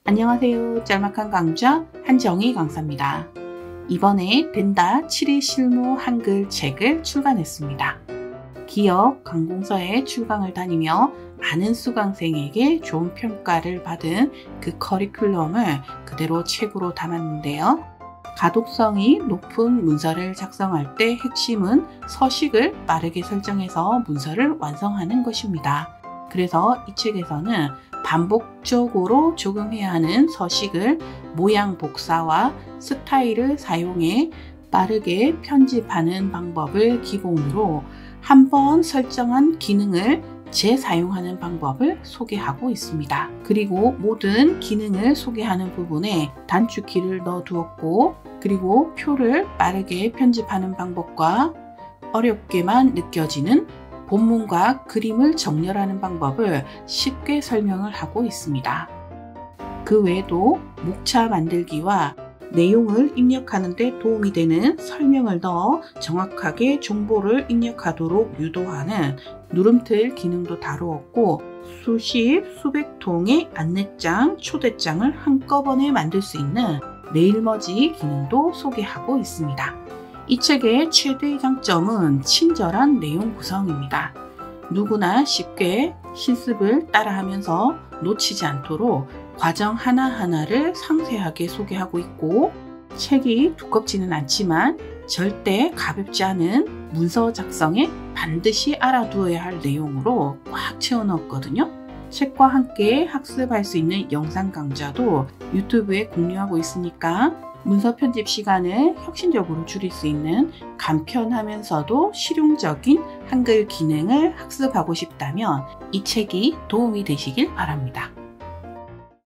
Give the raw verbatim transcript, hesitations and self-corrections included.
안녕하세요. 짤막한 강좌 한정희 강사입니다. 이번에 된다 칠 일 실무 한글 책을 출간했습니다. 기업 관공서에 출강을 다니며 많은 수강생에게 좋은 평가를 받은 그 커리큘럼을 그대로 책으로 담았는데요. 가독성이 높은 문서를 작성할 때 핵심은 서식을 빠르게 설정해서 문서를 완성하는 것입니다. 그래서 이 책에서는 반복적으로 적용해야 하는 서식을 모양 복사와 스타일을 사용해 빠르게 편집하는 방법을 기본으로 한번 설정한 기능을 재사용하는 방법을 소개하고 있습니다. 그리고 모든 기능을 소개하는 부분에 단축키를 넣어 두었고, 그리고 표를 빠르게 편집하는 방법과 어렵게만 느껴지는 본문과 그림을 정렬하는 방법을 쉽게 설명을 하고 있습니다. 그 외에도 목차 만들기와 내용을 입력하는 데 도움이 되는 설명을 넣어 정확하게 정보를 입력하도록 유도하는 누름틀 기능도 다루었고, 수십, 수백 통의 안내장, 초대장을 한꺼번에 만들 수 있는 메일머지 기능도 소개하고 있습니다. 이 책의 최대의 장점은 친절한 내용 구성입니다. 누구나 쉽게 실습을 따라하면서 놓치지 않도록 과정 하나하나를 상세하게 소개하고 있고, 책이 두껍지는 않지만 절대 가볍지 않은 문서 작성에 반드시 알아두어야 할 내용으로 꽉 채워 넣었거든요. 책과 함께 학습할 수 있는 영상 강좌도 유튜브에 공유하고 있으니까 문서 편집 시간을 혁신적으로 줄일 수 있는 간편하면서도 실용적인 한글 기능을 학습하고 싶다면 이 책이 도움이 되시길 바랍니다.